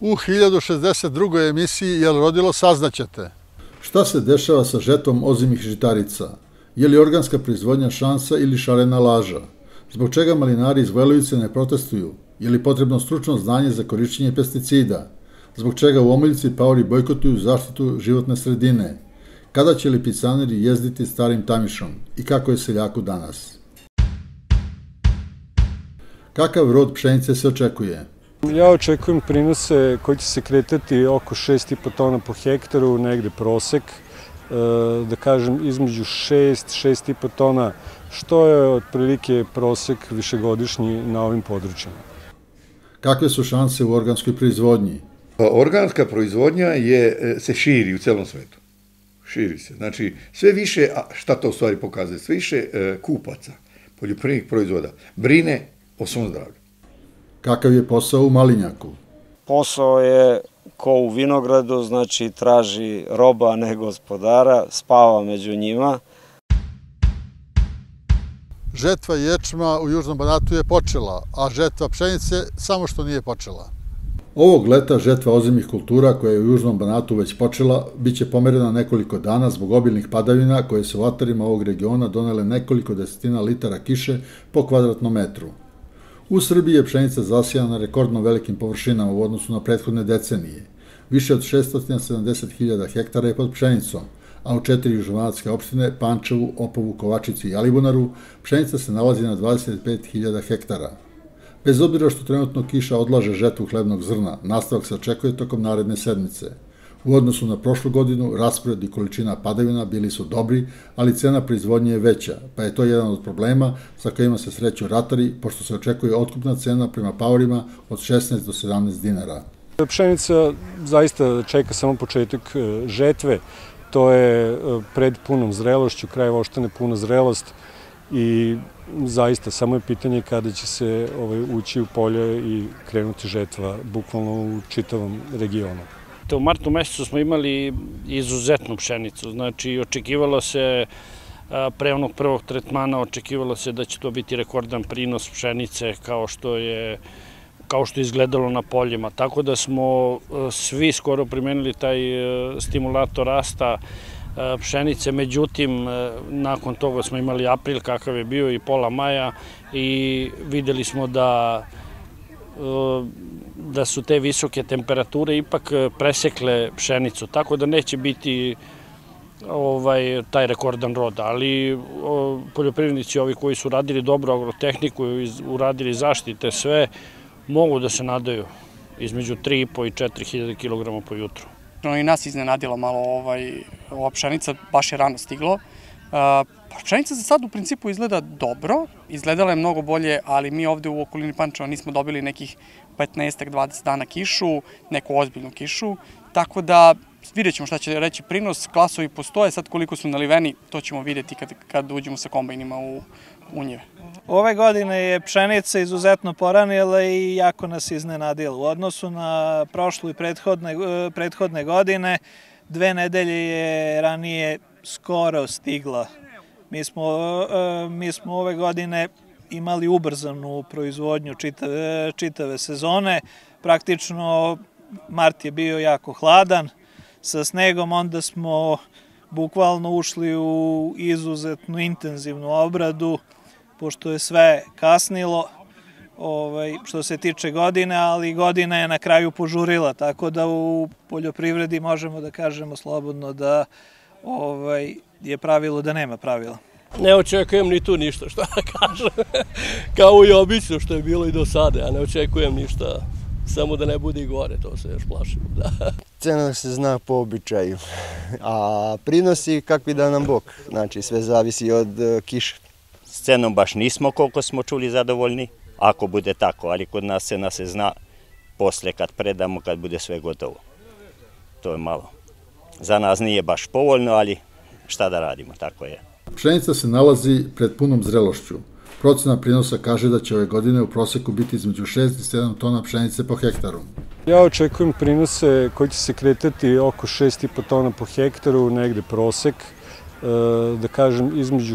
U 1062. emisiji Jel rodilo saznaćete. Šta se dešava sa žetvom ozimih žitarica? Je li organska proizvodnja šansa ili šarena laža? Zbog čega malinari iz Vojlovice ne protestuju? Je li potrebno stručno znanje za korišćenje pesticida? Zbog čega u Omiljici paori bojkotuju zaštitu životne sredine? Kada će lipicaneri jezditi starim Tamišom? I kako je seljaku danas? Kakav rod pšenice se očekuje? Ja očekujem prinose koji će se kretati oko 6,5 tona po hektaru, negde prosek, da kažem između 6,5 tona, što je otprilike prosek višegodišnji na ovim područjima. Kakve su šanse u organskoj proizvodnji? Organska proizvodnja se širi u celom svetu. Širi se. Znači, sve više, šta to u stvari pokazuje, sve više kupaca, poljoprivrednih proizvoda, brine o svom zdravlju. Kakav je posao u malinjaku? Posao je ko u vinogradu, znači traži roba, a ne gospodara, spava među njima. Žetva ječma u Južnom Banatu je počela, a žetva pšenice samo što nije počela. Ovog leta žetva ozimih kultura koja je u Južnom Banatu već počela, bit će pomerena nekoliko dana zbog obilnih padavina koje su u atarima ovog regiona donele nekoliko desetina litara kiše po kvadratnom metru. U Srbiji je pšenica zasijana na rekordno velikim površinama u odnosu na prethodne decenije. Više od 670.000 hektara je pod pšenicom, a u 4 južnobanatske opštine, Pančevu, Opovu, Kovačici i Alibunaru, pšenica se nalazi na 25.000 hektara. Bez obzira što trenutno kiša odlaže žetvu hlebnog zrna, nastavak se očekuje tokom naredne sedmice. U odnosu na prošlu godinu, raspored i količina padavina bili su dobri, ali cena proizvodnje je veća, pa je to jedan od problema sa kojima se sreću ratari, pošto se očekuje otkupna cena prema paorima od 16 do 17 dinara. Pšenica zaista čeka samo početak žetve, to je pred punom zrelošću, kraj voštane puna zrelost i zaista samo je pitanje kada će se ući u polje i krenuti žetva, bukvalno u čitavom regionu. U martu mesecu smo imali izuzetnu pšenicu, znači očekivalo se, pre onog prvog tretmana očekivalo se da će to biti rekordan prinos pšenice kao što je izgledalo na poljima, tako da smo svi skoro primenili taj stimulator rasta pšenice, međutim nakon toga smo imali april kakav je bio i pola maja i videli smo da su te visoke temperature ipak presekle pšenicu, tako da neće biti taj rekordan rod, ali poljoprivrednici ovi koji su radili dobro agrotehniku i uradili zaštite sve, mogu da se nadaju između 3,5 i 4.000 kg po jutru. I nas iznenadila malo ova pšenica, baš je rano stiglo. Pšenica za sad u principu izgleda dobro, izgledala je mnogo bolje, ali mi ovde u okolini Pančeva nismo dobili nekih 15-20 dana kišu, neku ozbiljnu kišu, tako da vidjet ćemo šta će reći prinos, klasovi postoje, sad koliko su naliveni, to ćemo vidjeti kad uđemo sa kombajnima u njive. Ove godine je pšenica izuzetno poranila i jako nas iznenadila. U odnosu na prošlu i prethodne godine, 2 nedelje je ranije skoro stigla. Mi smo ove godine imali ubrzanu proizvodnju čitave sezone. Praktično mart je bio jako hladan sa snegom, onda smo bukvalno ušli u izuzetnu intenzivnu obradu, pošto je sve kasnilo što se tiče godine, ali godina je na kraju požurila, tako da u poljoprivredi možemo da kažemo slobodno da je pravilo da nema pravila. Ne očekujem ni tu ništa, što da kažem, kao i obično što je bilo i do sada, ja ne očekujem ništa, samo da ne bude i gore, to se još plašim. Cena se zna po običaju, a prinosi kakvi da nam Bog, znači sve zavisi od kiše. S cenom baš nismo, koliko smo čuli, zadovoljni, ako bude tako, ali kod nas cena se zna posle kad predamo, kad bude sve gotovo. To je malo. Za nas nije baš povoljno, ali šta da radimo, tako je. Pšenica se nalazi pred punom zrelošću. Procena prinosa kaže da će ove godine u proseku biti između 6 i 7 tona pšenice po hektaru. Ja očekujem prinose koji će se kretati oko 6,5 tona po hektaru, negde prosek, da kažem između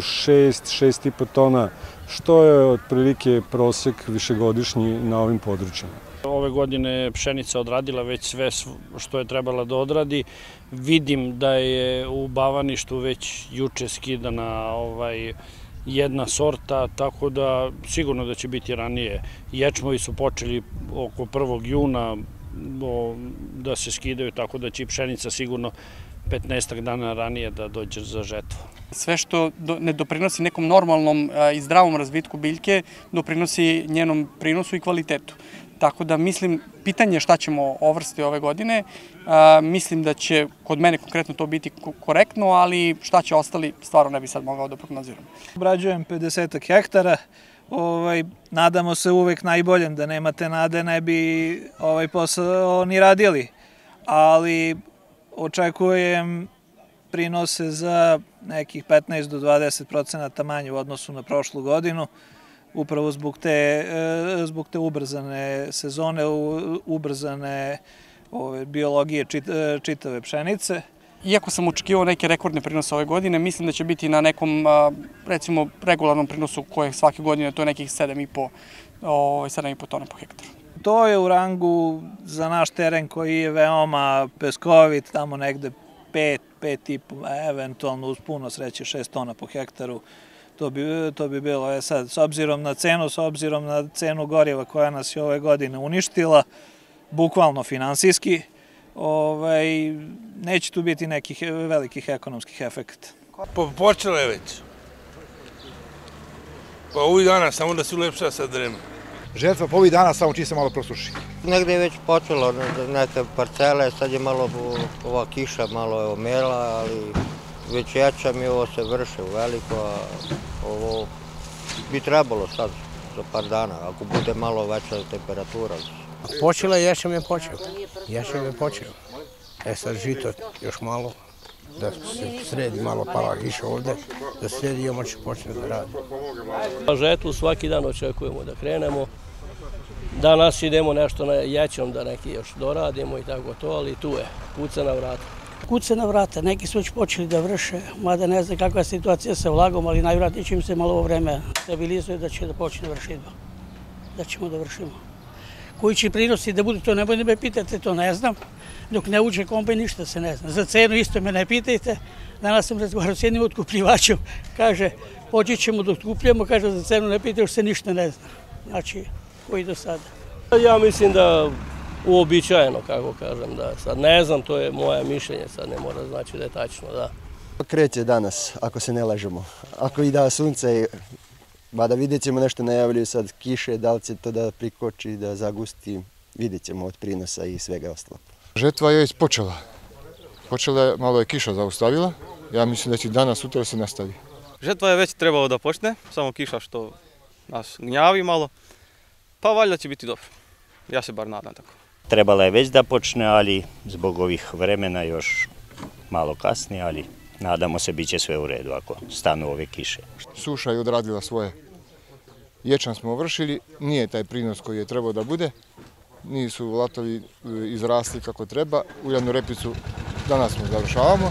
6,5 tona, što je otprilike prosek višegodišnji na ovim područjima. Ove godine pšenica odradila već sve što je trebala da odradi. Vidim da je u Bavaništu već juče skidana jedna sorta, tako da sigurno da će biti ranije. Ječmovi su počeli oko 1. juna da se skidaju, tako da će i pšenica sigurno 15 dana ranije da dođe za žetvu. Sve što ne doprinosi nekom normalnom i zdravom razvitku biljke, doprinosi njenom prinosu i kvalitetu. Tako da mislim, pitanje šta ćemo ovrstiti ove godine, mislim da će kod mene konkretno to biti korektno, ali šta će ostali, stvarno ne bi sad mogao da prognoziram. Obrađujem 50 hektara, nadamo se uvek najboljem, da nemate nade ne bi ovaj posao ni radili, ali očekujem prinose za nekih 15 do 20% manje u odnosu na prošlu godinu, upravo zbog te ubrzane sezone, ubrzane biologije čitave pšenice. Iako sam očekivao neke rekordne prinose ove godine, mislim da će biti na nekom, recimo, regularnom prinosu koje svake godine, to je nekih 7,5 tona po hektaru. To je u rangu za naš teren koji je veoma peskovit, tamo negde 5,5, eventualno uz puno sreće 6 tona po hektaru. To bi bilo sad, s obzirom na cenu goriva koja nas je ove godine uništila, bukvalno finansijski, neće tu biti nekih velikih ekonomskih efekta. Počelo je već. Pa ovih dana samo da se ulepša sad vreme. Žetva po ovih dana samo čim se malo prosuši. Negde je već počelo neke parcele, sad je malo ova kiša malo je omela, ali već ječam i ovo se vrše u veliko, a ovo bi trebalo sad za par dana, ako bude malo veća temperatura. Počela je, ješem je počeo. Sad žito još malo, da se sredi malo pala kiša ovde, da sredi i će počne da radi. Žetvu svaki dan očekujemo da krenemo. Danas idemo nešto na ječom da neki još doradimo i tako to, ali tu je, kuca na vrata. Kuca na vrata, neki su već počeli da vrše, mada ne znam kakva je situacija sa vlagom, ali najvratnije će im se malo ovo vreme stabilizuje da će da počne vršidba, da ćemo da vršimo. Koji će prinosi da budu, to ne bude me pitate, to ne znam, dok ne uđe kombajn ništa se ne zna. Za cenu isto me ne pitajte, danas sam razgovarao s jednim otkupljivačem, kaže, poći ćemo da otkupljamo, kaže, za cenu ne pitaj, još se ništa ne zna, znači, koji do sada. Ja mislim da uobičajeno, kako kažem, da sad ne znam, to je moje mišljenje, sad ne mora znači da je tačno, da. Kreće danas, ako se ne lažemo. Ako i da sunce, mada vidjet ćemo nešto najavljuju sad kiše, da li će to da prikoči, da zagusti, vidjet ćemo od prinosa i svega ostalo. Žetva je već počela. Počela je, malo je kiša zaustavila, ja mislim da će danas, sutra se nastavi. Žetva je već trebalo da počne, samo kiša što nas gnjavi malo, pa valjda će biti dobro. Ja se bar nadam tako. Trebala je već da počne, ali zbog ovih vremena još malo kasnije, ali nadamo se bit će sve u redu ako stanu ove kiše. Suša je odradila svoje. Ječam smo vršili, nije taj prinos koji je trebao da bude, nisu latovi izrasli kako treba. Uljanu repicu danas smo završavamo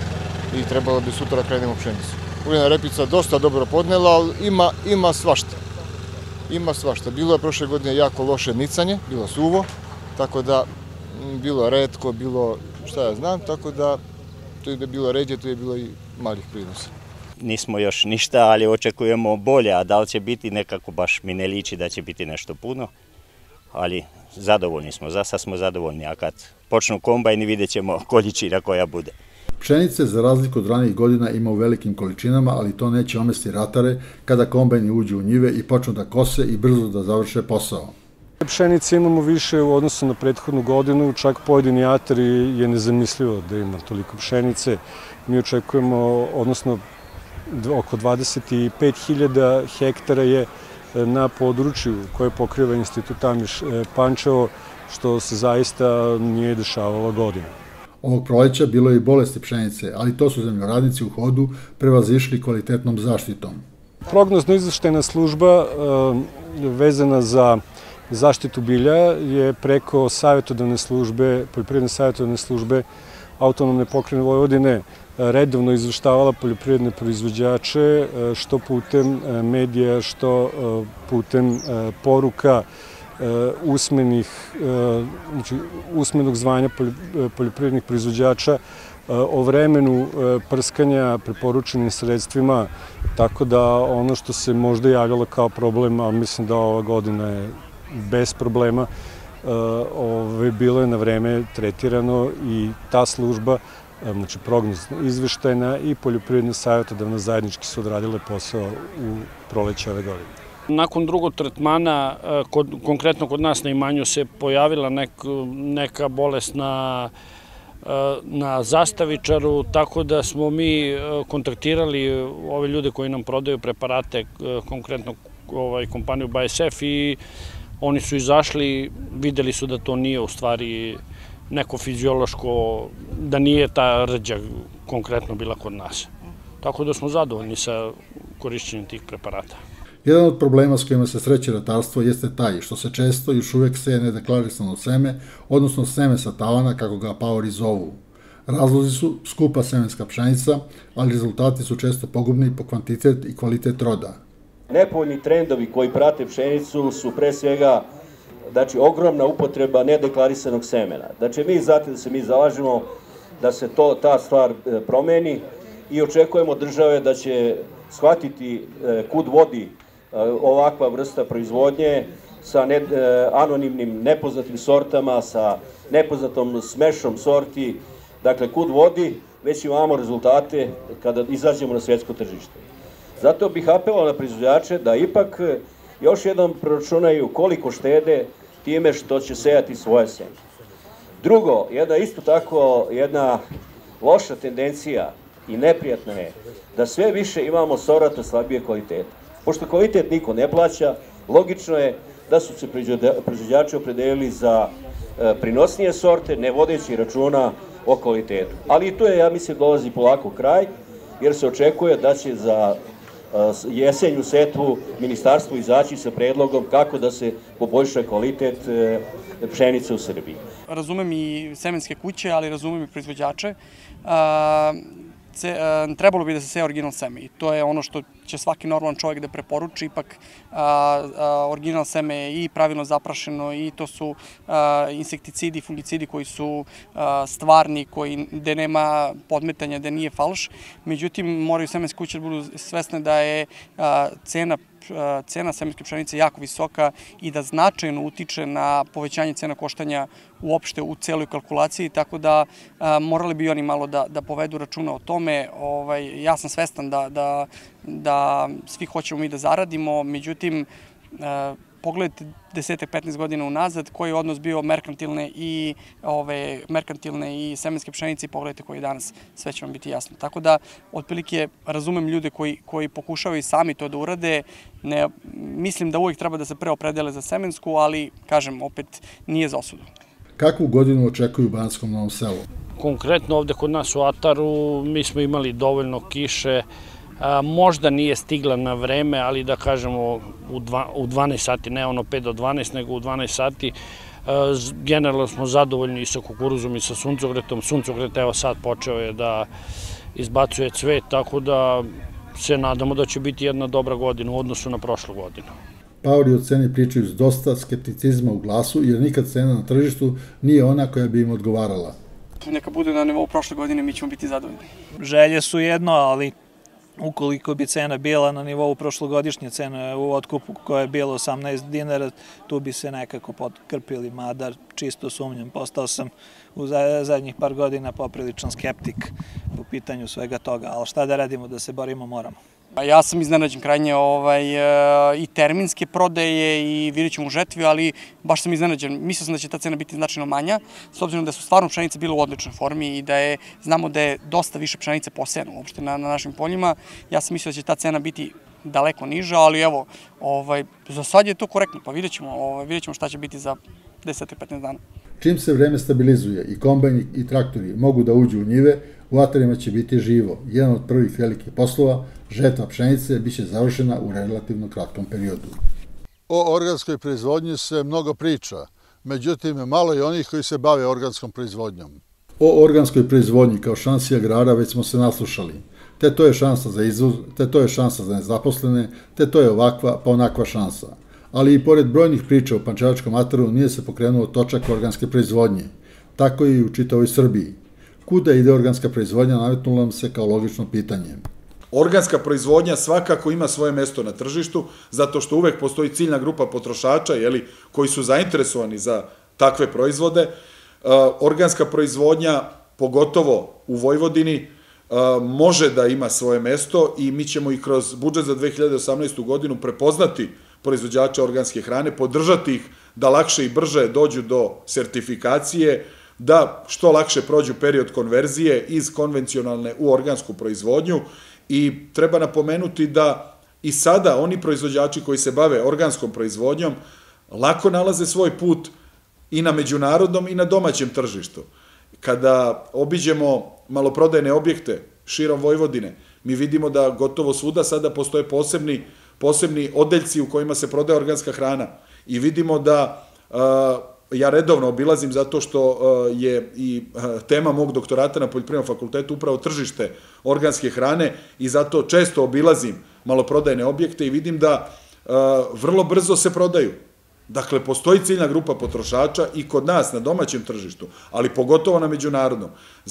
i trebalo bi sutra krenemo pšenicu. Uljana repica dosta dobro podnela, ali ima svašta. Ima svašta. Bilo je prošle godine jako loše nicanje, bilo suvo, tako da bilo retko, bilo šta ja znam, tako da to je bilo ređe, to je bilo i malih prinosa. Nismo još ništa, ali očekujemo bolje, a da li će biti nekako baš mi ne liči da će biti nešto puno, ali zadovoljni smo, za sad smo zadovoljni, a kad počnu kombajni vidjet ćemo količina koja bude. Pšenice, za razliku od ranijih godina, ima u velikim količinama, ali to neće omesti ratare kada kombajni uđu u njive i počnu da kose i brzo da završe posao. Pšenice imamo više u odnosu na prethodnu godinu, čak pojedini atari je nezamislivo da ima toliko pšenice. Mi očekujemo, odnosno oko 25.000 hektara je na području koje pokriva Institut Amiš Pančevo, što se zaista nije dešavalo godinu. Ovog proleća bilo je i bolesti pšenice, ali to su zemljoradnici u hodu prevazišli kvalitetnom zaštitom. Prognozno izveštajna služba vezana za zaštitu bilja je preko savjetodavne službe, poljoprivredne savjetodavne službe Autonomne pokrajine Vojvodine redovno izveštavala poljoprivredne proizvođače, što putem medija, što putem poruka usmenog zvanja poljoprivrednih proizvođača, o vremenu prskanja preporučenim sredstvima, tako da ono što se možda javljalo kao problem, a mislim da ova godina je bez problema, bilo je na vreme tretirano i ta služba, znači prognozna izveštajna i poljoprivredna savjetodavna zajednički su odradile posao u proleće ove godine. Nakon drugog tretmana, konkretno kod nas na imanju, se pojavila neka bolest na zastavičaru, tako da smo mi kontaktirali ove ljude koji nam prodaju preparate, konkretno kompaniju BASF, i oni su izašli, videli su da to nije u stvari neko fiziološko, da nije ta rđa konkretno bila kod nas. Tako da smo zadovoljni sa korišćenjem tih preparata. Jedan od problema s kojima se sreće ratarstvo jeste taj što se često još uvek seje nedeklarisano seme, odnosno seme sa tavana, kako ga paori zovu. Razlozi su skupa semenska pšenica, ali rezultati su često pogubni po kvantitet i kvalitet roda. Nepovoljni trendovi koji prate pšenicu su pre svega ogromna upotreba nedeklarisanog semena. Vi znate da se mi zalažemo da se ta stvar promeni i očekujemo države da će shvatiti kud vodi ovakva vrsta proizvodnje sa anonimnim nepoznatim sortama, sa nepoznatom smešom sorti, kud vodi, već imamo rezultate kada izađemo na svjetsko tržište. Zato bih apelovao na proizvođače da ipak još jednom proračunaju koliko štede time što će sejati svoje seme. Drugo, isto tako jedna loša tendencija i neprijatna je da sve više imamo sorata slabije kvaliteta. Pošto kvalitet niko ne plaća, logično je da su se proizvođači opredelili za prinosnije sorte, ne vodeći računa o kvalitetu. Ali i tu je, ja mislim, dolazi polako kraj, jer se očekuje da će za jesenju setvu ministarstvo izaći sa predlogom kako da se poboljša kvalitet pšenice u Srbiji. Razumem i semenske kuće, ali razumem i proizvođače. Trebalo bi da se seje original seme i to je ono što će svaki normalan čovjek da preporuči. Ipak original seme je i pravilno zaprašeno i to su insekticidi, fungicidi koji su stvarni, gde nema podmetanja, gde nije falš. Međutim, moraju semenske kuće da budu svesne da je cena semenske pšenice jako visoka i da značajno utiče na povećanje cena koštanja uopšte u celoj kalkulaciji, tako da morali bi oni malo da povedu računa o tome. Ja sam svestan da svi hoćemo mi da zaradimo, međutim, pogledajte 10-15 godina unazad koji je odnos bio merkantilne i semenske pšenice i pogledajte koji je danas, sve će vam biti jasno. Tako da, otprilike, razumem ljude koji pokušavaju sami to da urade. Mislim da uvijek treba da se preopredele za semensku, ali, kažem, opet nije za osudu. Kakvu godinu očekuju u Banatskom Novom Selu? Konkretno ovde kod nas u Ataru mi smo imali dovoljno kiše, možda nije stigla na vreme, ali da kažemo u 12 sati, ne ono 5 do 12, nego u 12 sati. Generalno smo zadovoljni i sa kukuruzom i sa suncokretom. Suncokret evo sad počeo je da izbacuje cvet, tako da se nadamo da će biti jedna dobra godina u odnosu na prošlu godinu. Paori o ceni pričaju s dosta skepticizma u glasu, jer nikad cena na tržištu nije ona koja bi im odgovarala. Neka bude na nivou prošle godine, mi ćemo biti zadovoljni. Želje su jedno, ali ukoliko bi cena bila na nivou prošlogodišnje cene u otkupu koja je bila 18 dinara, tu bi se nekako potkrpili, mada čisto sumnjam. Postao sam u zadnjih par godina popriličan skeptik po pitanju svega toga, ali šta da radimo, da se borimo moramo. Ja sam iznenađen krajnje i terminske prodaje i vidjet ćemo u žetvi, ali baš sam iznenađen. Mislio sam da će ta cena biti značajno manja, s obzirom da su stvarno pšenice bile u odličnoj formi i da znamo da je dosta više pšenice posejano uopšte na našim poljima. Ja sam mislio da će ta cena biti daleko niža, ali evo, za sad je to korektno, pa vidjet ćemo šta će biti za 10-15 dana. Čim se vreme stabilizuje i kombajni i traktori mogu da uđu u njive, u Atarima će biti živo. Jedan od prvih velikih poslova, žetva pšenice, biće završena u relativno kratkom periodu. O organskoj proizvodnji se mnogo priča, međutim malo je onih koji se bave organskom proizvodnjom. O organskoj proizvodnji kao šansi agrara već smo se naslušali. Te to je šansa za izvoz, te to je šansa za nezaposlene, te to je ovakva pa onakva šansa. Ali i pored brojnih priča o Pančevačkom ataru nije se pokrenuo točak organske proizvodnje. Tako je i u čitavoj Srbiji. Kuda ide organska proizvodnja, nametnulo nam se kao logično pitanje. Organska proizvodnja svakako ima svoje mesto na tržištu, zato što uvek postoji ciljna grupa potrošača koji su zainteresovani za takve proizvode. Organska proizvodnja, pogotovo u Vojvodini, može da ima svoje mesto i mi ćemo i kroz budžet za 2018. godinu prepoznati proizvođače organske hrane, podržati ih da lakše i brže dođu do sertifikacije, da što lakše prođu period konverzije iz konvencionalne u organsku proizvodnju i treba napomenuti da i sada oni proizvođači koji se bave organskom proizvodnjom lako nalaze svoj put i na međunarodnom i na domaćem tržištu. Kada obiđemo maloprodajne objekte širom Vojvodine, mi vidimo da gotovo svuda sada postoje posebni odeljci u kojima se prodaje organska hrana i vidimo da ja redovno obilazim zato što je i tema mog doktorata na Poljoprivrednom fakultetu upravo tržište organske hrane i zato često obilazim maloprodajne objekte i vidim da vrlo brzo se prodaju. Dakle, postoji ciljna grupa potrošača i kod nas na domaćem tržištu, ali pogotovo na međunarodnom.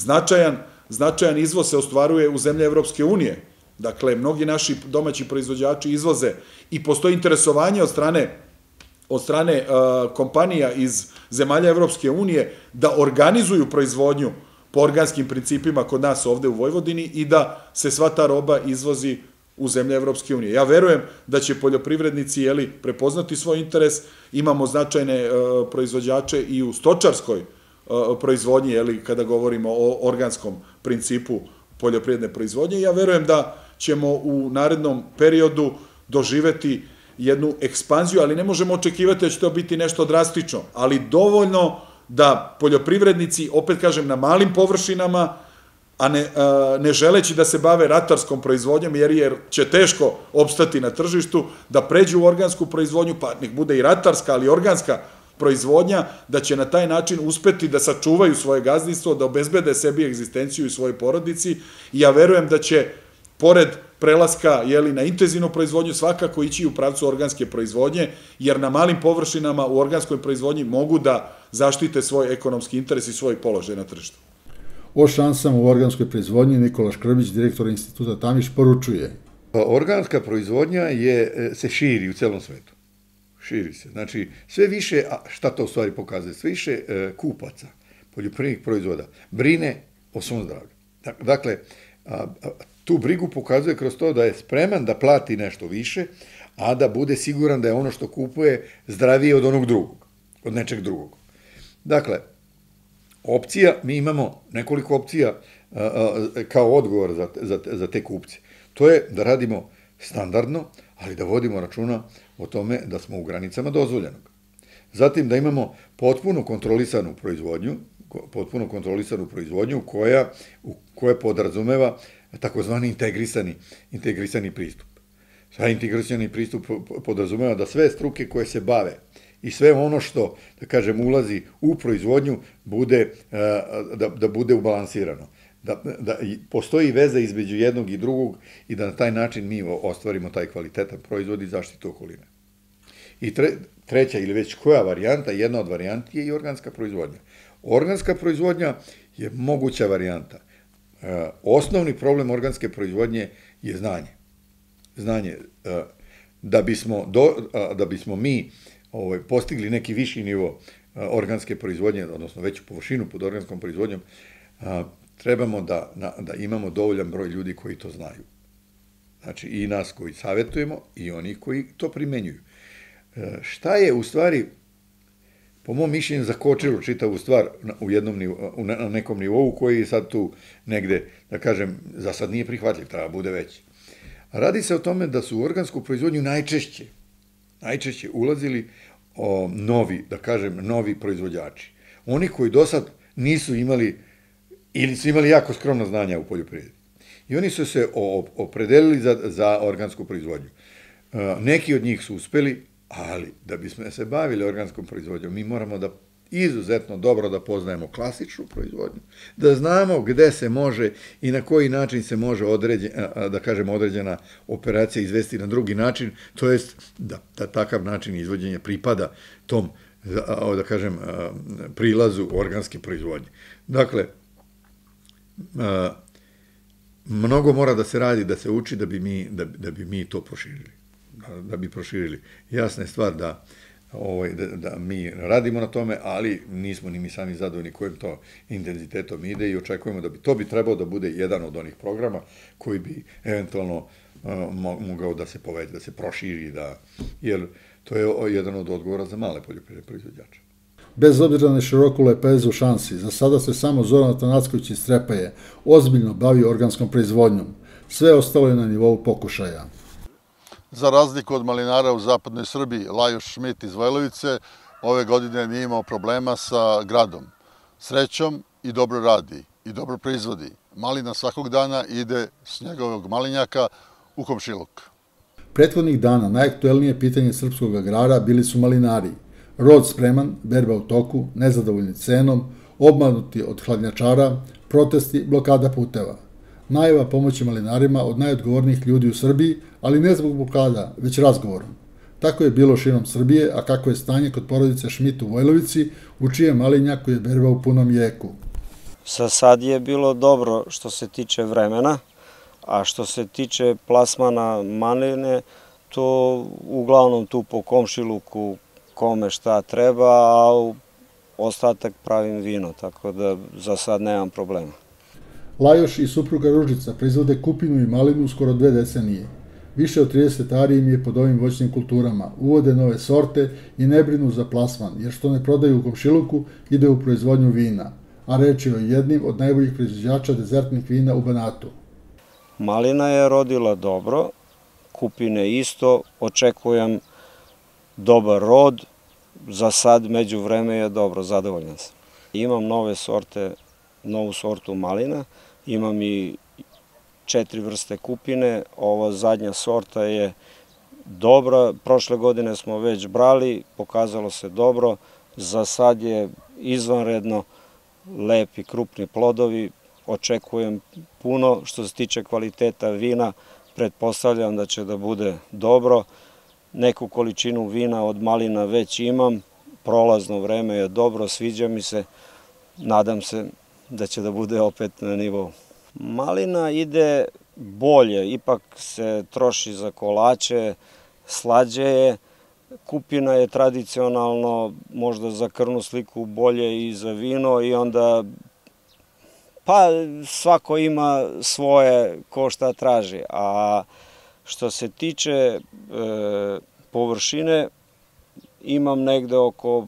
Značajan izvoz se ostvaruje u zemlje Evropske unije. Dakle, mnogi naši domaći proizvođači izvoze i postoji interesovanje od strane kompanija iz zemalja Evropske unije da organizuju proizvodnju po organskim principima kod nas ovde u Vojvodini i da se sva ta roba izvozi u zemlje Evropske unije. Ja verujem da će poljoprivrednici prepoznati svoj interes, imamo značajne proizvođače i u stočarskoj proizvodnji, kada govorimo o organskom principu poljoprivredne proizvodnje. Ja verujem da ćemo u narednom periodu doživeti jednu ekspanziju, ali ne možemo očekivati da će to biti nešto drastično, ali dovoljno da poljoprivrednici, opet kažem, na malim površinama, a ne želeći da se bave ratarskom proizvodnjom, jer će teško opstati na tržištu, da pređu u organsku proizvodnju, pa nek bude i ratarska, ali organska proizvodnja, da će na taj način uspeti da sačuvaju svoje gazdinstvo, da obezbede sebi egzistenciju i svojoj porodici i ja verujem da će, pored prelaska na intenzivnu proizvodnju, svakako ići u pravcu organske proizvodnje, jer na malim površinama u organskoj proizvodnji mogu da zaštite svoj ekonomski interes i svoj položaj na tržištu. O šansama u organskoj proizvodnji Nikola Škrbić, direktor instituta Tamiš, poručuje. Organska proizvodnja se širi u celom svetu. Širi se. Znači, sve više, šta to u stvari pokazuje, sve više kupaca poljoprivrednih proizvoda brine o svom zdravlju. Dakle, tu brigu pokazuje kroz to da je spreman da plati nešto više, a da bude siguran da je ono što kupuje zdravije od onog drugog, od nečeg drugog. Dakle, opcija, mi imamo nekoliko opcija kao odgovor za te kupce. To je da radimo standardno, ali da vodimo računa o tome da smo u granicama dozvoljenog. Zatim da imamo potpuno kontrolisanu proizvodnju koja podrazumeva takozvani integrisani pristup. Taj integrisani pristup podrazumeva da sve struke koje se bave i sve ono što, da kažem, ulazi u proizvodnju da bude ubalansirano. Da postoji veza između jednog i drugog i da na taj način mi ostvarimo taj kvalitetan proizvod i zaštitu okoline. I treća ili već koja varijanta, jedna od varijanti je i organska proizvodnja. Organska proizvodnja je moguća varijanta. Osnovni problem organske proizvodnje je znanje. Znanje. Da bismo mi postigli neki viši nivo organske proizvodnje, odnosno veću površinu pod organskom proizvodnjom, trebamo da imamo dovoljan broj ljudi koji to znaju. Znači i nas koji savjetujemo i oni koji to primenjuju. Šta je u stvari, po mom mišljenju, zakočilo čitavu stvar na nekom nivou koji je sad tu negde, da kažem, za sad nije prihvatljiv, treba bude veći. Radi se o tome da su u organsku proizvodnju najčešće ulazili novi proizvođači. Oni koji do sad nisu imali ili su imali jako skromna znanja u poljoprivredi. I oni su se opredelili za organsku proizvodnju. Neki od njih su uspeli, ali da bismo se bavili organskom proizvodnjom, mi moramo da izuzetno dobro da poznajemo klasičnu proizvodnju, da znamo gde se može i na koji način se može da kažemo određena operacija izvesti na drugi način, to jest da takav način izvođenja pripada tom, da kažem, prilazu organske proizvodnje. Dakle, mnogo mora da se radi, da se uči da bi mi to proširili. Jasna je stvar da mi radimo na tome, ali nismo ni mi sami zadovoljni kojim to intenzitetom ide i očekujemo da to bi trebao da bude jedan od onih programa koji bi eventualno mogao da se poveća, da se proširi, jer to je jedan od odgovora za male poljoprivredne proizvođače. Bez obzira na široku lepezu šansi, za sada se samo Zoran Atanacković iz Strepaje ozbiljno bavi organskom proizvodnjom. Sve ostalo je na nivou pokušaja. Za razliku od malinara u zapadnoj Srbiji, Lajoš Šmit iz Vojlovice ove godine nije imao problema sa gradom. Srećom i dobro radi i dobro proizvodi. Malina svakog dana ide s njegovog malinjaka u komšiluk. Prethodnih dana najaktuelnije pitanje srpskog agrara bili su malinari. Rod spreman, berba u toku, nezadovoljni cenom, obmanuti od hladnjačara, protesti, blokada puteva. Najava pomoći malinarima od najodgovornijih ljudi u Srbiji, ali ne zbog blokada, već razgovorom. Tako je bilo širom Srbije, a kako je stanje kod porodice Šmit u Vojlovici, u čijem malinjaku je berba u punom jeku. Za sad je bilo dobro što se tiče vremena, a što se tiče plasmana maline, to uglavnom tu po komšiluku kome šta treba, a ostatak pravim vino, tako da za sad nemam problema. Lajoš i supruga Ružica proizvode kupinu i malinu skoro 2 decenije. Više od 30 ari im je pod ovim voćnim kulturama, uvode nove sorte i ne brinu za plasman, jer što ne prodaju u komšiluku, ide u proizvodnju vina, a reč je o jednim od najboljih proizvođača dezertnih vina u Banatu. Malina je rodila dobro, kupine isto, očekujem dobar rod, za sad među vreme je dobro, zadovoljan sam. Imam nove sorte, novu sortu malina, imam i 4 vrste kupine, ova zadnja sorta je dobra, prošle godine smo već brali, pokazalo se dobro, za sad je izvanredno, lepi, krupni plodovi, očekujem puno, što se tiče kvaliteta vina, pretpostavljam da će da bude dobro, neku količinu vina od malina već imam, prolazno vreme je dobro, sviđa mi se, nadam se da će da bude opet na nivou. Malina ide bolje, ipak se troši za kolače, slađe je, kupina je tradicionalno možda za krvnu sliku bolje i za vino i onda pa svako ima svoje ko šta traži, a što se tiče površine imam negde oko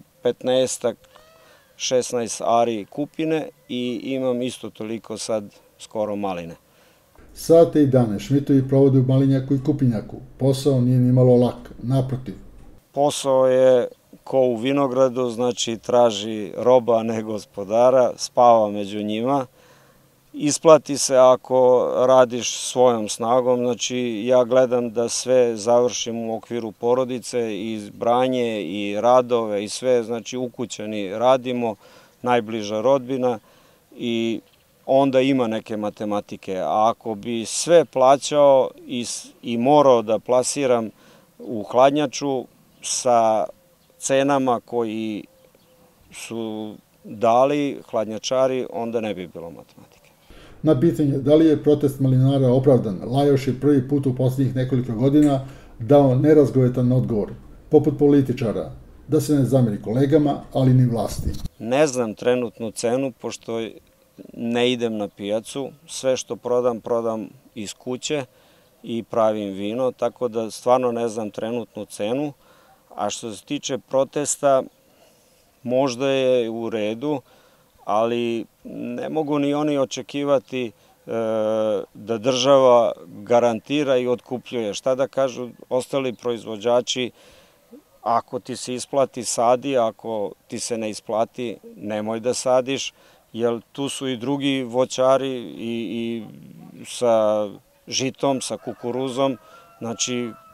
15-16 ari kupine i imam isto toliko sad skoro maline. Sate i dane Šmitovi provode u malinjaku i kupinjaku. Posao nije ni malo lak, naprotiv. Posao je ko u vinogradu, znači traži roba, a ne gospodara, spava među njima. Isplati se ako radiš svojom snagom, znači ja gledam da sve završim u okviru porodice i branje i radove i sve, znači ukućani radimo, najbliža rodbina i onda ima neke matematike. A ako bi sve plaćao i morao da plasiram u hladnjaču sa cenama koji su dali hladnjačari, onda ne bi bilo matematike. Na pitanje da li je protest malinara opravdan, Lajoš je prvi put u poslednjih nekoliko godina dao nerazgovetan odgovor, poput političara, da se ne zameri kolegama, ali ni vlasti. Ne znam trenutnu cenu, pošto ne idem na pijacu, sve što prodam iz kuće i pravim vino, tako da stvarno ne znam trenutnu cenu, a što se tiče protesta, možda je u redu, ali ne mogu ni oni očekivati da država garantira i otkupljuje. Šta da kažu ostali proizvođači, ako ti se isplati sadi, ako ti se ne isplati nemoj da sadiš, jer tu su i drugi voćari i sa žitom, sa kukuruzom, znači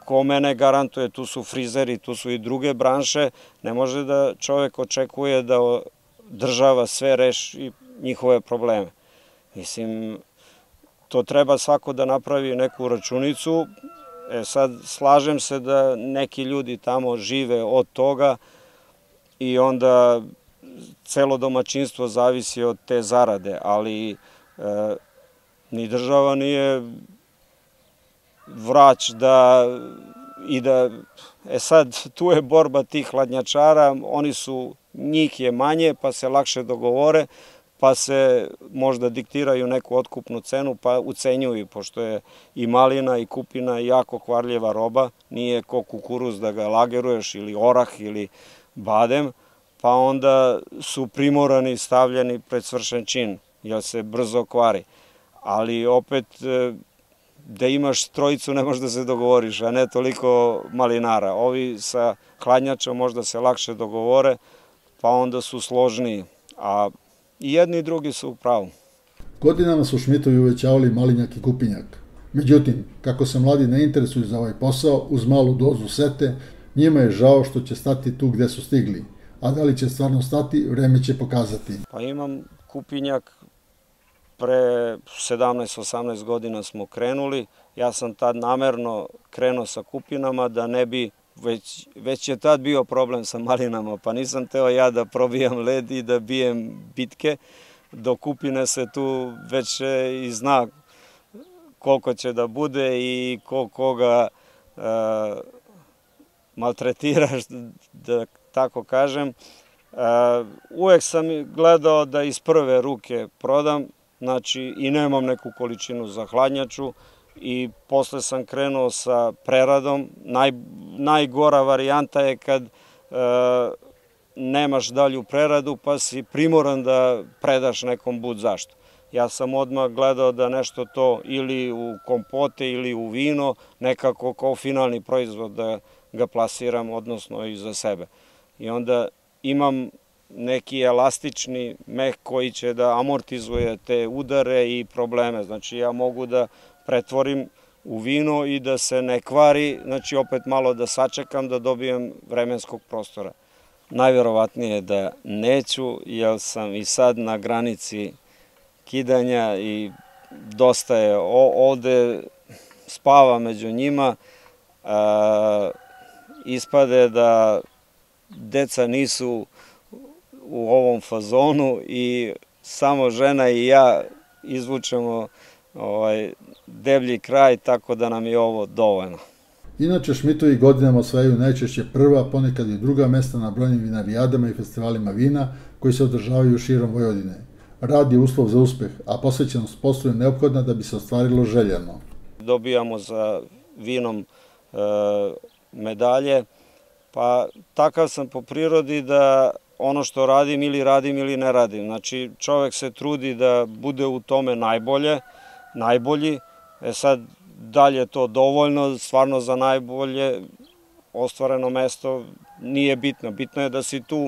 ko mene garantuje, tu su frizeri, tu su i druge branše, ne može da čovek očekuje da država sve reši njihove probleme. Mislim, to treba svako da napravi neku računicu. Sad, slažem se da neki ljudi tamo žive od toga i onda celo domaćinstvo zavisi od te zarade, ali ni država nije vrać da i da... Sad, tu je borba tih hladnjačara, njih je manje, pa se lakše dogovore, pa se možda diktiraju neku otkupnu cenu, pa ucenjuju, pošto je i malina i kupina jako kvarljiva roba, nije ko kukuruz da ga lageruješ ili orah ili badem, pa onda su primorani stavljeni pred svršen čin, jer se brzo kvari. Ali opet, da imaš trojicu ne možeš da se dogovoriš, a ne toliko malinara. Ovi sa hladnjačom možda se lakše dogovore, pa onda su složniji, a i jedni i drugi su u pravu. Godinama su Šmitovi uvećavali malinjak i kupinjak. Međutim, kako se mladi ne interesuju za ovaj posao, uz malu dozu sete, njima je žao što će stati tu gde su stigli. A da li će stvarno stati, vreme će pokazati. Pa imam kupinjak, pre 17-18 godina smo krenuli. Ja sam tad namerno krenuo sa kupinama da ne bi, već je tad bio problem sa malinama, pa nisam teo ja da probijam led i da bijem bitke. Do kupine se tu već i zna koliko će da bude i koga maltretiraš, da tako kažem. Uvek sam gledao da iz prve ruke prodam, znači i nemam neku količinu za hladnjaču i posle sam krenuo sa preradom. Najgora varijanta je kad nemaš dalju preradu pa si primoran da predaš nekom bud zašto. Ja sam odmah gledao da nešto to ili u kompote ili u vino, nekako kao finalni proizvod da ga plasiram, odnosno i za sebe. I onda imam neki elastični meh koji će da amortizuje te udare i probleme. Znači ja mogu da pretvorim u vino i da se ne kvari, znači opet malo da sačekam da dobijem vremenskog prostora. Najverovatnije da neću, jer sam i sad na granici kidanja i dosta je ovde spava među njima. Ispade da deca nisu u ovom fazonu i samo žena i ja izvučemo deblji kraj, tako da nam je ovo dovoljno. Inače, Šmitovi godinama osvajaju najčešće prva, ponekad i druga mesta na brojnim vinarijadama i festivalima vina koji se održavaju širom Vojvodine. Rad je uslov za uspeh, a posvećenost poslu je neophodna da bi se ostvarilo željeno. Dobijamo za vinom medalje, pa takav sam po prirodi da ono što radim ili ne radim. Znači, čovek se trudi da bude u tome najbolji. Sad, da li je to dovoljno, stvarno za najbolje ostvareno mesto nije bitno. Bitno je da si tu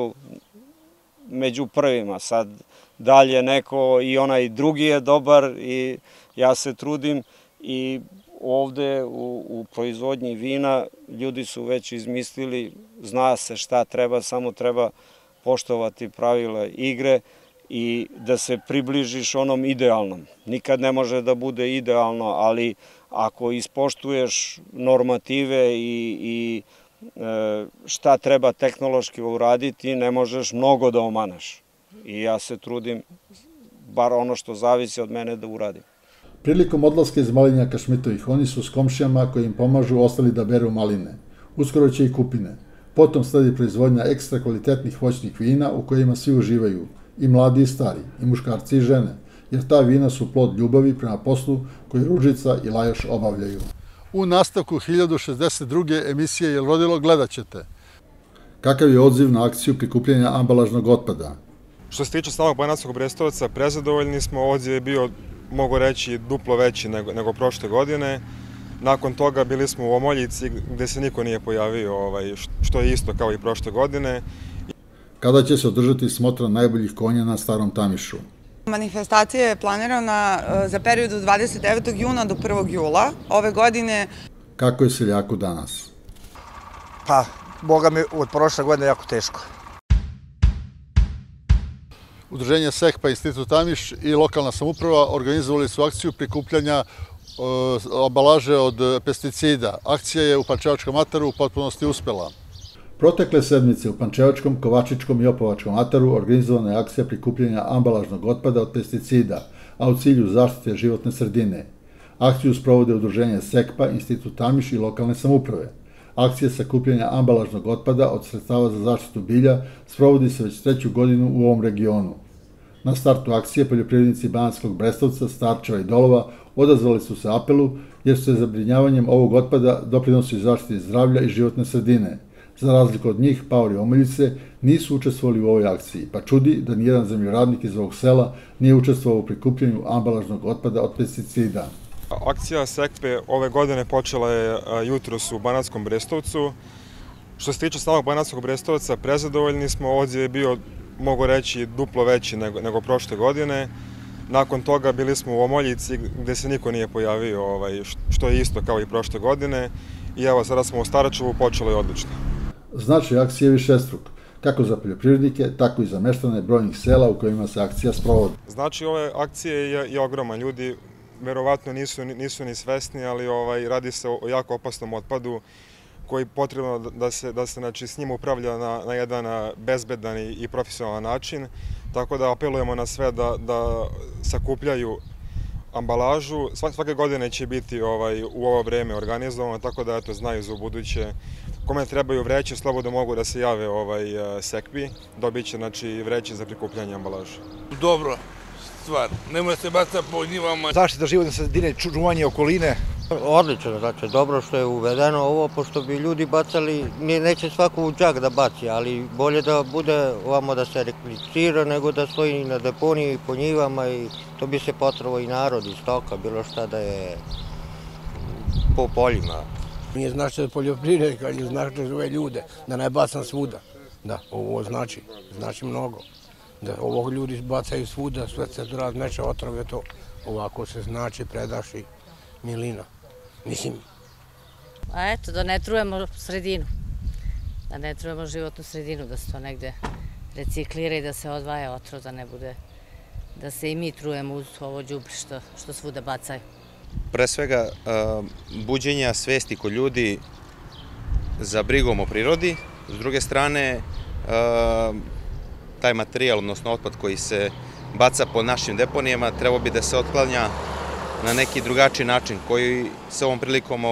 među prvima. Sad, da li je neko i onaj drugi je dobar i ja se trudim i ovde u proizvodnji vina ljudi su već izmislili, zna se šta treba, samo treba poštovati pravila igre i da se približiš onom idealnom. Nikad ne može da bude idealno, ali ako ispoštuješ normative i šta treba tehnološki uraditi, ne možeš mnogo da omaneš. I ja se trudim, bar ono što zavisi od mene, da uradim. Prilikom odlaska iz malinjaka Šmitovih, oni su s komšijama koji im pomažu ostali da beru maline. Uskoro će i kupine. Potom sledi proizvodnja ekstra kvalitetnih voćnih vina u kojima svi uživaju, i mladi i stari, i muškarci i žene, jer ta vina su plod ljubavi prema poslu koji Ružica i Lajoš obavljaju. U nastavku 1062. emisije Jel rodilo gledat ćete. Kakav je odziv na akciju prikupljanja ambalažnog otpada? Što se tiče samog Banatskog Brestovca, prezadovoljni smo, odziv je bio, mogu reći, duplo veći nego prošle godine. Nakon toga bili smo u Omoljici gde se niko nije pojavio, što je isto kao i prošle godine. Kada će se održati smotra najboljih konja na Starom Tamišu? Manifestacija je planirana za period od 29. juna do 1. jula ove godine. Kako je seljaku danas? Pa, boga mi, od prošle godine jako teško. Udruženje SEKPA, Institut Amiš i lokalna samouprava organizovali su akciju prikupljanja ambalaže od pesticida. Akcija je u Pančevačkom ataru u potpunosti uspela. Protekle sedmice u Pančevačkom, Kovačičkom i Opovačkom ataru organizovana je akcija prikupljanja ambalažnog otpada od pesticida, a u cilju zaštite životne sredine. Akciju sprovode udruženje SEKPA, Institut Amiš i lokalne samouprave. Akcija sakupljanja ambalažnog otpada od sredstava za zaštitu bilja sprovodi se već 3. godinu u ovom regionu. Na startu akcije poljoprivrednici Banatskog Brestovca, Starčeva i Dolova odazvali su se apelu jer se zabrinjavanjem ovog otpada doprinosi zaštiti zdravlja i životne sredine. Za razliku od njih, paori Omiljice nisu učestvovali u ovoj akciji, pa čudi da nijedan zemljoradnik iz ovog sela nije učestvovao u prikupljanju ambalažnog otpada od pesticida. Akcija SEKPE ove godine počela je jutros u Banatskom Brestovcu. Što se tiče samog Banatskog Brestovca, prezadovoljni smo, odziv je bio, mogu reći, duplo veći nego prošle godine. Nakon toga bili smo u Omoljici gde se niko nije pojavio, što je isto kao i prošle godine. I evo, sada smo u Staračevu, počelo je odlično. Značaj akcije je višestruk, kako za poljoprivrednike, tako i za meštane brojnih sela u kojima se akcija sprovodi. Značaj ove akcije je ogroman. Ljudi verovatno nisu ni svesni, ali radi se o jako opasnom otpadu koji je potrebno da se s njim upravlja na jedan bezbedan i profesionalan način. Tako da apelujemo na sve da sakupljaju ambalažu. Svake godine će biti u ovo vreme organizovano, tako da znaju za ubuduće. Kome trebaju vreće, slobodno mogu da se jave SEKPI, dobit će vreće za prikupljanje ambalaže. Dobro stvar, nemoj se bacati po njivama. Zaštita životne sredine, čuvanje okoline. Odlično, znači dobro što je uvedeno ovo, pošto bi ljudi bacali, neće svako u džak da baci, ali bolje da bude ovamo da se reciklira nego da stoji na deponiji po njivama i to bi se potrebao i narod i stoka, bilo šta da je po poljima. Nije značaj za poljoprivrednika, ali značaj za ove ljude, da ne bacam svuda. Da, ovo znači mnogo. Da ovog ljudi bacaju svuda, sve se rad meče otrove, to ovako se znači, predaš i milina. Mislim. A eto, da ne trujemo sredinu, da ne trujemo životnu sredinu, da se to negde reciklira i da se odvaja otrov, da ne bude, da se i mi trujemo uz ovo đubre što svuda bacaju. Pre svega, buđenja svesti kod ljudi za brigom o prirodi. S druge strane, taj materijal, odnosno otpad koji se baca po našim deponijama, trebao bi da se otklanja na neki drugačiji način koji se ovom prilikom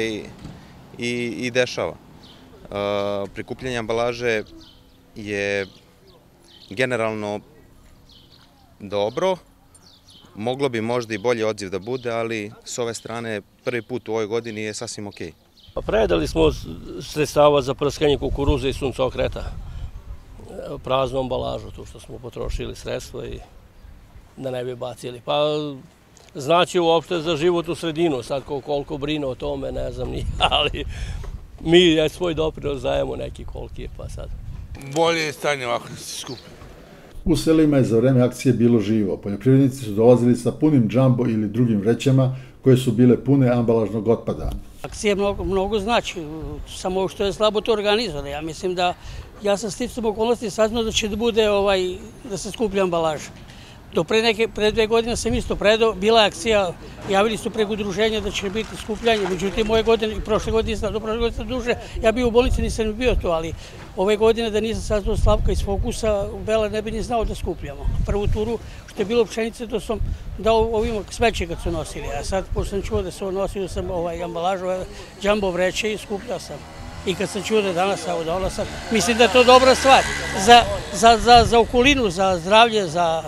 i dešava. Prikupljanje ambalaže je generalno dobro, moglo bi možda i bolji odziv da bude, ali s ove strane prvi put u ovoj godini je sasvim okej. Predali smo sredstava za prskanje kukuruza i suncokreta, praznu ambalažu, tu što smo potrošili sredstva i da ne bi bacili. Pa znači uopšte za životnu sredinu, sad koliko brine o tome, ne znam ni, ali mi svoj doprinos dajemo neki koliki je, pa sad. Bolje je stanje ovako da se skupi. U selima je za vreme akcije bilo živo. Poljoprivrednici su dolazili sa punim džambo ili drugim vrećama koje su bile pune ambalažnog otpada. Akcija mnogo znači, samo što je slabo to organizovano. Ja mislim da, ja sam sticam okolnosti saznao da će da bude da se skuplja ambalaža. Do pre 2 godine sam isto predao, bila je akcija, javili su preko udruženja da će biti skupljanje, međutim ove godine i prošle godine sam duže, ja bio u bolnici, nisam bio to, ali ove godine da nisam saznao Slavka iz Fokusa, Bela ne bi ni znao da skupljamo. Prvu turu što je bilo pšenice, to sam dao ovima smeće kad su nosili, a sad pošto sam čuo da se nosio sam ambalažu, džambo vreće i skupljao sam. I kad sam čuo da danas, evo da sam, mislim da je to dobra stvar za okolinu, za zdravlje, za...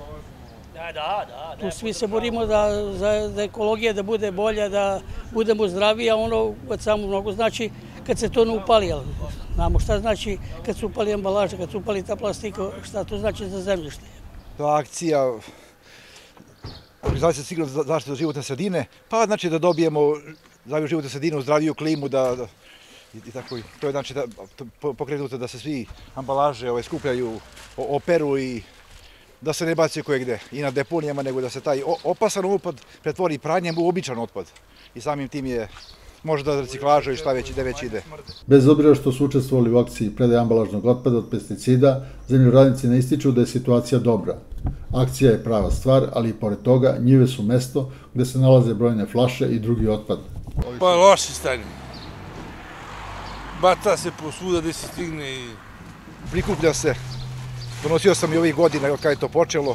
Tu svi se borimo da ekologija da bude bolja, da budemo zdraviji, a ono samo mnogo znači kad se to ne upali. Znamo šta znači kad se upali ambalaža, kad se upali ta plastika, šta to znači za zemljište. Ta akcija organizacija sigurno za zaštitu životne sredine, pa znači da dobijemo zdraviju životnu sredinu, zdraviju klimu, i tako. To je znači pokrenuto da se svi ambalaže skupljaju, operu i da se ne baci koje gde i na deponijama, nego da se taj opasan otpad pretvori pranjem u običan otpad. I samim tim je možda reciklaža i šta već ide. Bez obzira što su učestvovali u akciji predaje ambalažnog otpada od pesticida, zemljoradnici ne ističu da je situacija dobra. Akcija je prava stvar, ali i pored toga njive su mesto gde se nalaze brojne flaše i drugi otpad. Pa loše stanje. Baca se posvuda gde se stigne i... Prikuplja se. Donosio sam i ovih godina kada je to počelo.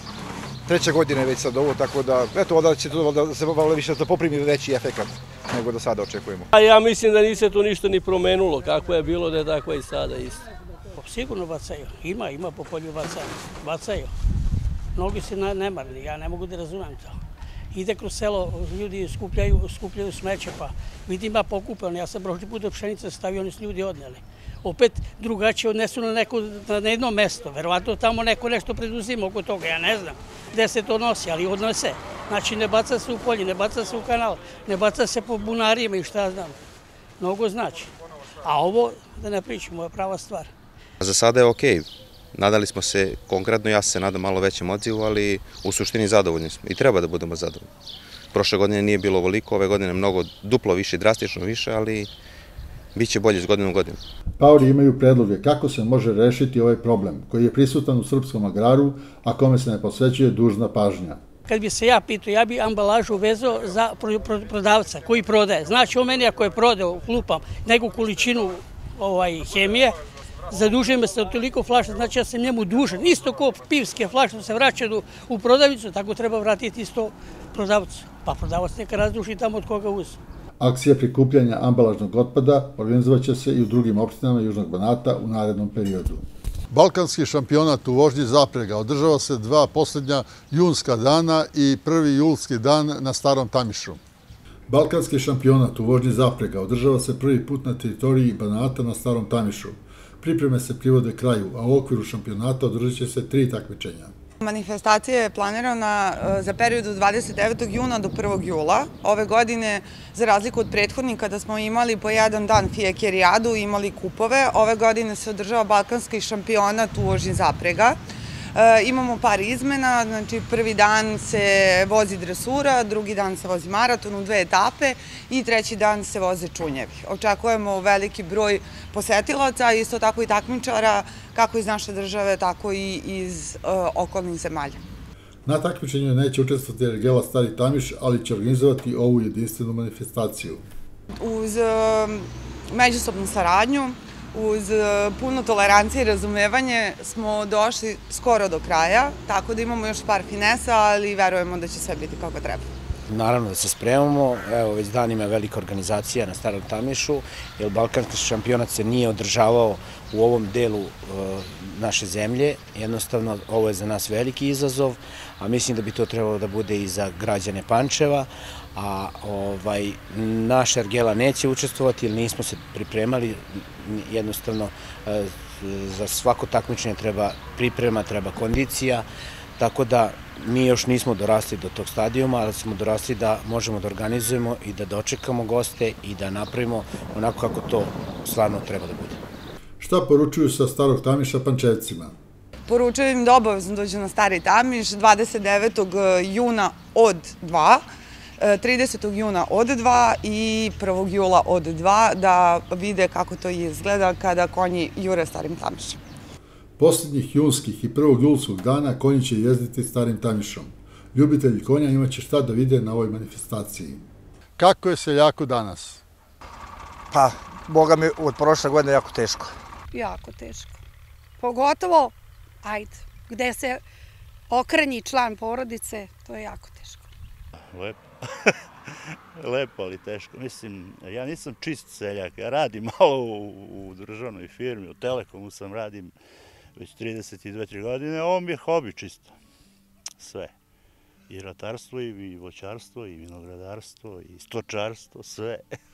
3. godina je već sad ovo, tako da, eto, da će da se više da poprimi veći efekat nego da sada očekujemo. Ja mislim da nije se tu ništa ni promenulo, kako je bilo da je tako i sada isto. Sigurno bacaju, ima po polju bacaju. Mnogi su nemarni, ja ne mogu da razumem to. Ide kroz selo, ljudi skupljaju smeće, pa vidim ja pokupano, ja sam prošli put do pšenice stavio, oni su ljudi odneli. Opet drugačije odnesu na jedno mesto, verovatno tamo neko nešto preduzima oko toga, ja ne znam gde se to nosi, ali odnose. Znači ne baca se u polje, ne baca se u kanal, ne baca se po bunarijima i šta znam. Mnogo znači. A ovo, da ne pričamo, je prava stvar. Za sada je okej. Nadali smo se, konkretno ja se nadam malo većem odzivu, ali u suštini zadovoljni smo i treba da budemo zadovoljni. Prošle godine nije bilo ovoliko, ove godine mnogo duplo više, drastično više, ali bit će bolje s godinom u godinu. Paori imaju predloge kako se može rešiti ovaj problem, koji je prisutan u srpskom agraru, a kome se ne posvećuje dužna pažnja. Kad bi se ja pitao, ja bi ambalažu vezao za prodavca koji prodaje. Znači, on meni ako je prodao, lupam, neku količinu hemije, zadužuje me se toliko flaša, znači ja sam njemu dužan. Isto kao pivske flaše se vraćaju u prodavnicu, tako treba vratiti isto prodavcu. Pa prodavac neka razduši tamo od koga uze. Akcija prikupljanja ambalažnog otpada organizovaće se i u drugim opštinama Južnog Banata u narednom periodu. Balkanski šampionat u vožnji zaprega održava se 2 poslednja junska dana i 1. julski dan na Starom Tamišu. Balkanski šampionat u vožnji zaprega održava se prvi put na teritoriji Banata na Starom Tamišu. Pripreme se privode kraju, a u okviru šampionata održat će se 3 takmičenja. Manifestacija je planirana za period od 29. juna do 1. jula. Ove godine, za razliku od prethodnih kada smo imali po jedan dan fijekerijadu i imali kupove, ove godine se održava Balkanski šampionat u vožnji zaprega. Imamo par izmena, znači prvi dan se vozi dresura, drugi dan se vozi maraton u 2 etape i treći dan se voze čunjevi. Očekujemo veliki broj posetilaca, isto tako i takmičara, kako iz naše države, tako i iz okolnih zemalja. Na takmičenju neće učestvovati Ergela Stari Tamiš, ali će organizovati ovu jedinstvenu manifestaciju. Uz međusobnu saradnju, uz puno tolerancije i razumevanje smo došli skoro do kraja, tako da imamo još par finesa, ali verujemo da će sve biti kako treba. Naravno da se spremamo, evo već danima je velika organizacija na Starom Tamišu, jer Balkanski šampionat se nije održavao u ovom delu naše zemlje, jednostavno ovo je za nas veliki izazov, a mislim da bi to trebalo da bude i za građane Pančeva, a naša Ergela neće učestvovati jer nismo se pripremali, jednostavno za svako takmičenje treba priprema, treba kondicija, tako da mi još nismo dorasli do tog stadijuma, ali smo dorasli da možemo da organizujemo i da dočekamo goste i da napravimo onako kako to stvarno treba da bude. Šta poručuju sa Starog Tamiša Pančevcima? Poručujem im da obavezno dođu na Stari Tamiš 29. juna od 2, 30. juna od 2 i 1. jula od 2 da vide kako to izgleda kada konji jure Starim Tamišem. Posljednjih junskih i 1. julskog dana konji će jezditi Starim Tamišom. Ljubitelji konja imaće šta da vide na ovoj manifestaciji. Kako je seljaku danas? Pa, boga mi, od prošle godine jako teško. Jako teško. Pogotovo, gde se okrenji član porodice, to je jako teško. Lepo. Lepo, ali teško. Mislim, ja nisam čist seljak. Ja radim malo u državnoj firmi, u Telekomu sam radim već 32 godine. Ovo mi je hobi čisto. Sve. I ratarstvo, i voćarstvo, i vinogradarstvo, i stočarstvo, sve.